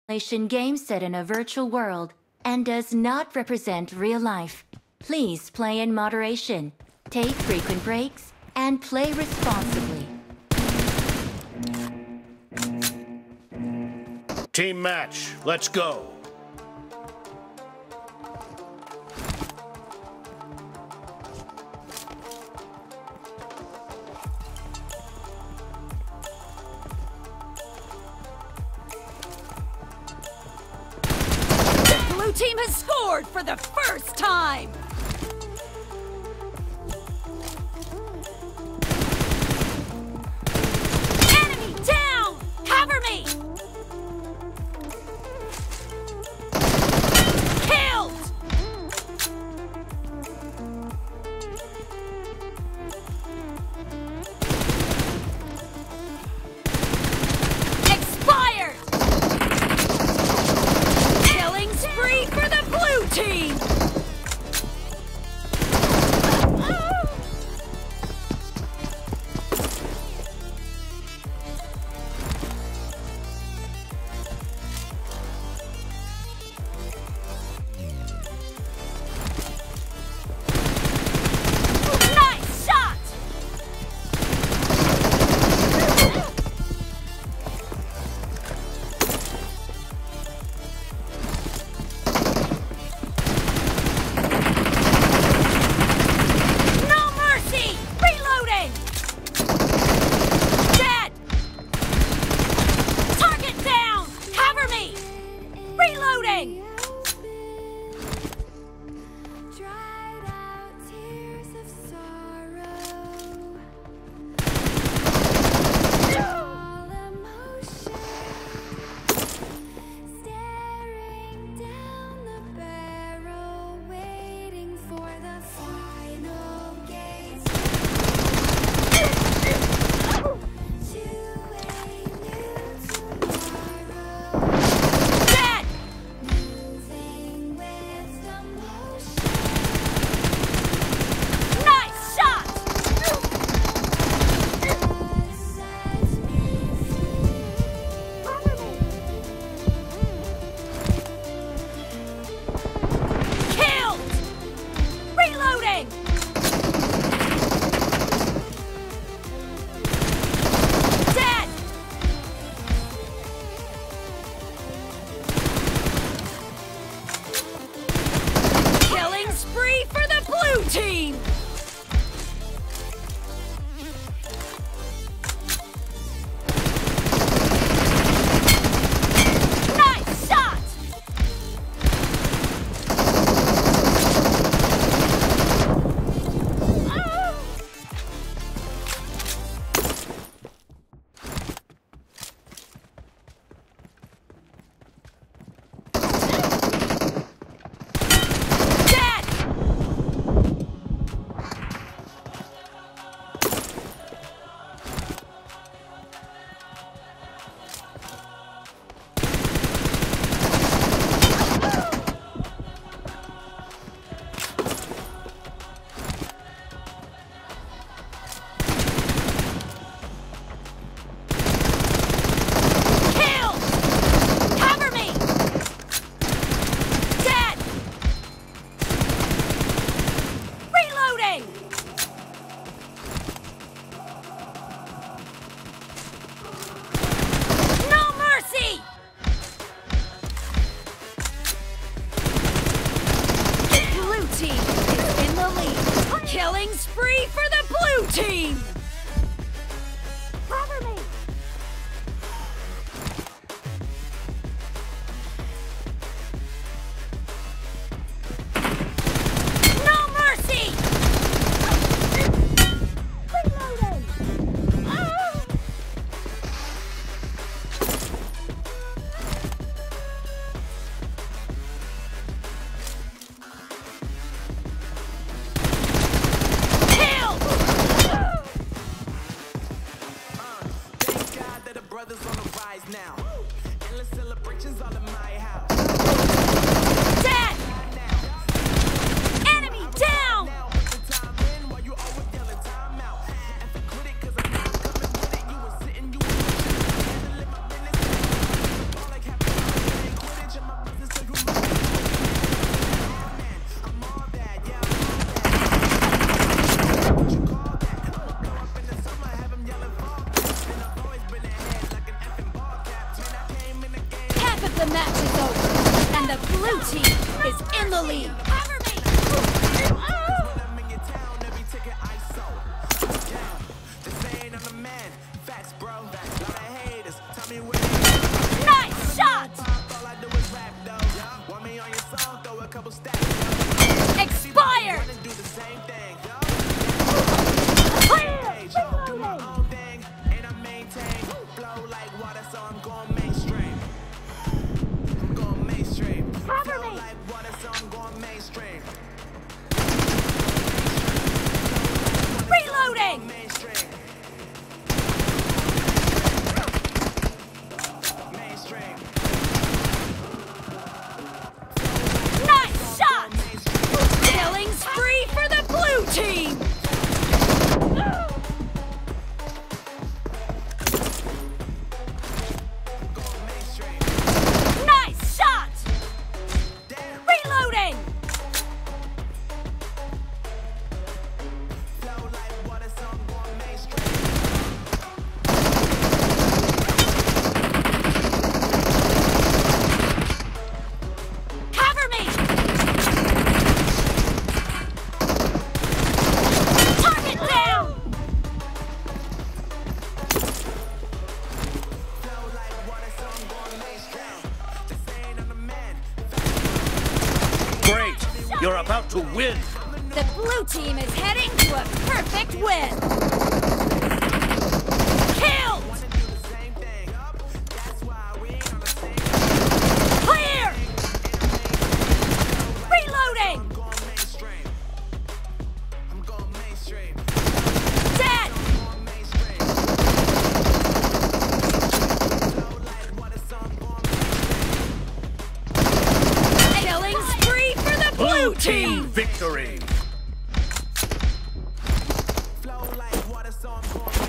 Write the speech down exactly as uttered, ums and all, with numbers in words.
Simulation game set in a virtual world and does not represent real life. Please play in moderation, take frequent breaks, and play responsibly. Team match, let's go. The blue team has scored for the first time! Enemy down! Cover me! Killed! Expired! Killing spree for the blue team! Nice shot! No mercy! Reloading! Dead! Target down! Cover me! Reloading! Dried out tears of sorrow. All emotion. Staring down the barrel, waiting for the final gates to a new tomorrow. Dead! Moving with emotion. Nice shot! Sets me Killed! Reloading! Dead! Killing spree for the blue team! Nice shot! Dead! Killed! Cover me! Dead! Reloading! No mercy! Blue team is in the lead. Killing spree for the blue team! Cover me! No mercy! Reloading! Killed! The blue team is heading to a perfect win! Killed! Clear! Reloading! Dead! Killing spree for the blue team! Victory!